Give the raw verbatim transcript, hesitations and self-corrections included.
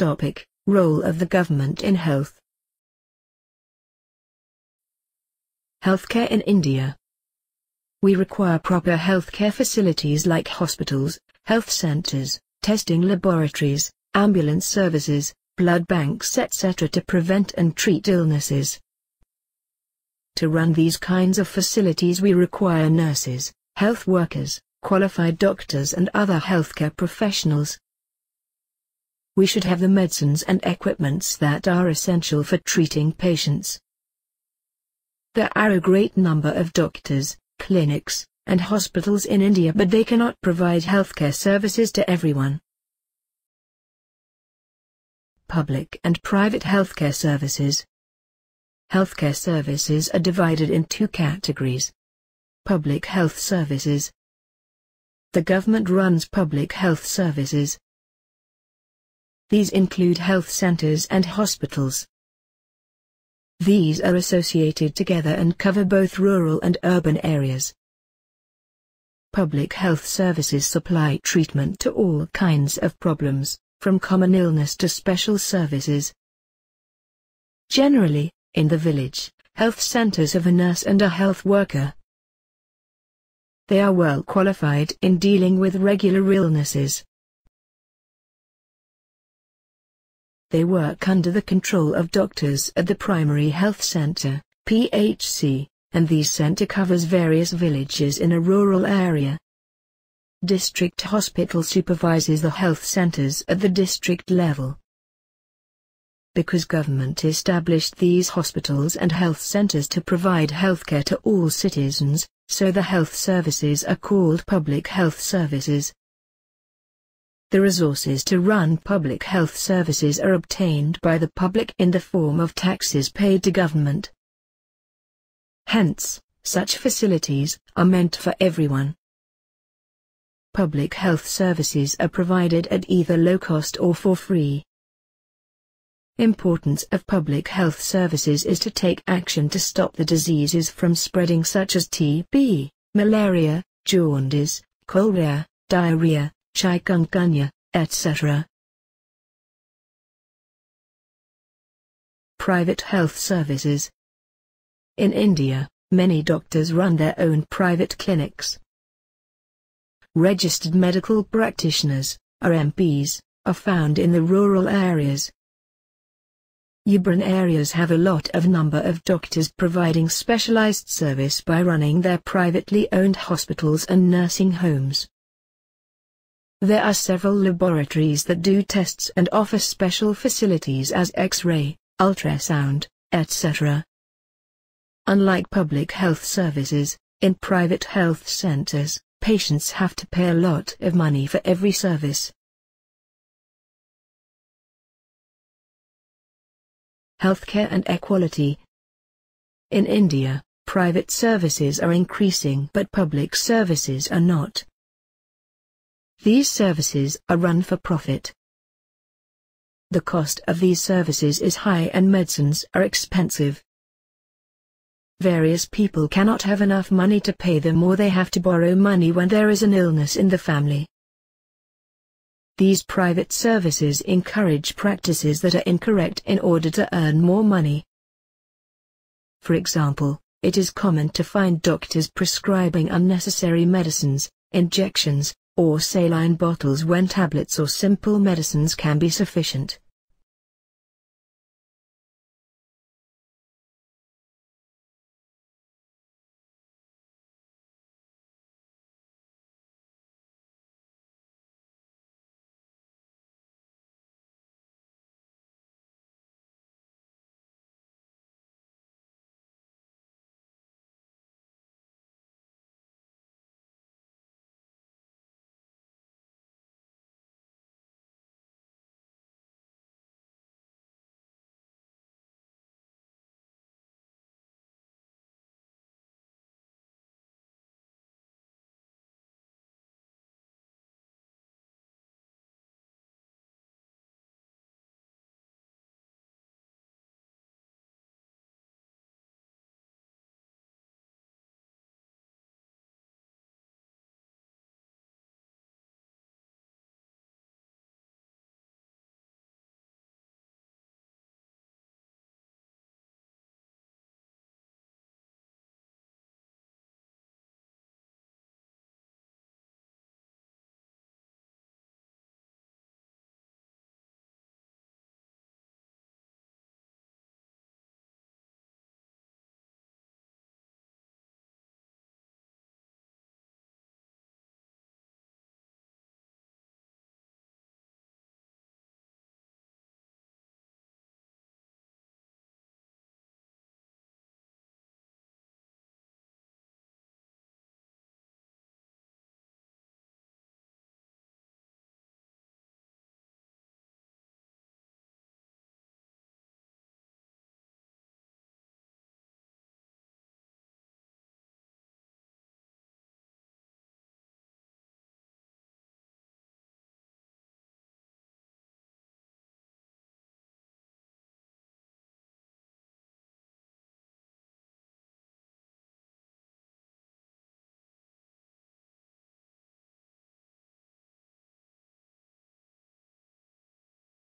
Topic: Role of the government in health. Healthcare in India. We require proper healthcare facilities like hospitals, health centers, testing laboratories, ambulance services, blood banks et cetera to prevent and treat illnesses. To run these kinds of facilities we require nurses, health workers, qualified doctors and other healthcare professionals. We should have the medicines and equipments that are essential for treating patients. There are a great number of doctors, clinics, and hospitals in India, but they cannot provide healthcare services to everyone. Public and private healthcare services. Healthcare services are divided in two categories. Public health services. The government runs public health services. These include health centers and hospitals. These are associated together and cover both rural and urban areas. Public health services supply treatment to all kinds of problems, from common illness to special services. Generally, in the village, health centers have a nurse and a health worker. They are well qualified in dealing with regular illnesses. They work under the control of doctors at the primary health center, P H C, and these center covers various villages in a rural area. District hospital supervises the health centers at the district level. Because government established these hospitals and health centers to provide healthcare to all citizens, so the health services are called public health services. The resources to run public health services are obtained by the public in the form of taxes paid to government. Hence, such facilities are meant for everyone. Public health services are provided at either low cost or for free. Importance of public health services is to take action to stop the diseases from spreading such as T B, malaria, jaundice, cholera, diarrhea, chikungunya, et cetera. Private health services. In India, many doctors run their own private clinics. Registered medical practitioners, or M Ps, are found in the rural areas. Urban areas have a lot of number of doctors providing specialized service by running their privately owned hospitals and nursing homes. There are several laboratories that do tests and offer special facilities as X-ray, ultrasound, et cetera. Unlike public health services, in private health centers, patients have to pay a lot of money for every service. Healthcare and equality. In India, private services are increasing but public services are not. These services are run for profit. The cost of these services is high and medicines are expensive. Various people cannot have enough money to pay them, or they have to borrow money when there is an illness in the family. These private services encourage practices that are incorrect in order to earn more money. For example, it is common to find doctors prescribing unnecessary medicines, injections, or saline bottles when tablets or simple medicines can be sufficient.